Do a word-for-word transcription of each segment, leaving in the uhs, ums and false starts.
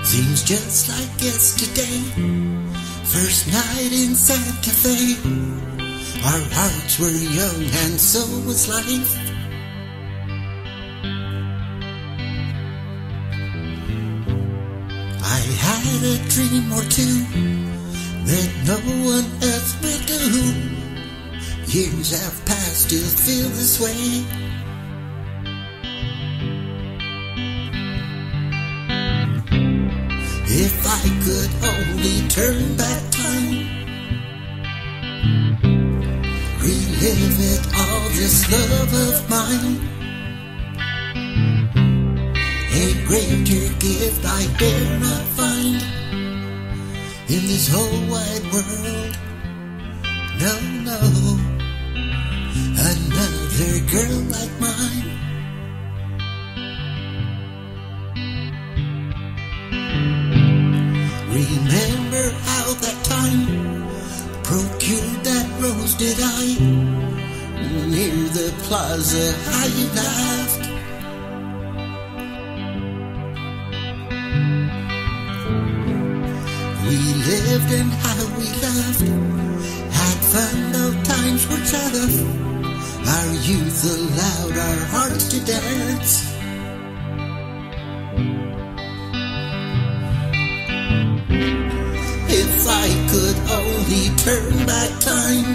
Seems just like yesterday, first night in Santa Fe. Our hearts were young and so was life. I had a dream or two that no one else will do. Years have passed, still feel this way. If I could only turn back time, relive it all, this love of mine. A greater gift I dare not find in this whole wide world. No, no, another girl like mine. Remember how that time procured that rose did I, near the plaza how you laughed. We lived and how we loved, had fun though times were tough. Our youth allowed our hearts to dance. If I could only turn back time,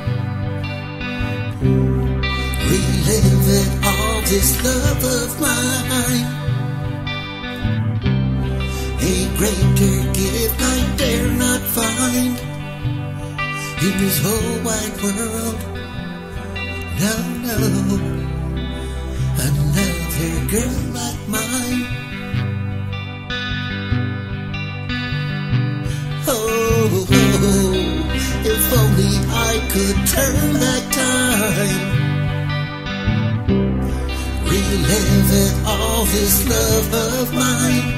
relive it all, this love of mine. A greater gift I dare not find in this whole wide world. No, no, another girl like mine. Oh, oh, oh, if only I could turn back time, relive it all, this love of mine.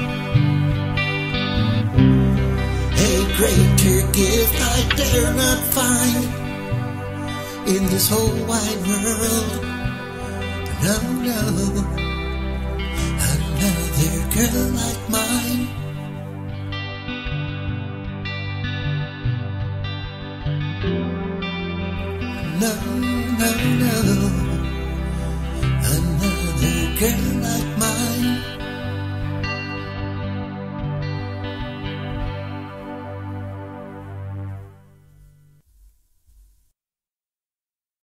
A greater gift I dare not find in this whole wide world. No, no, another girl like mine. No, no, no, another girl like mine.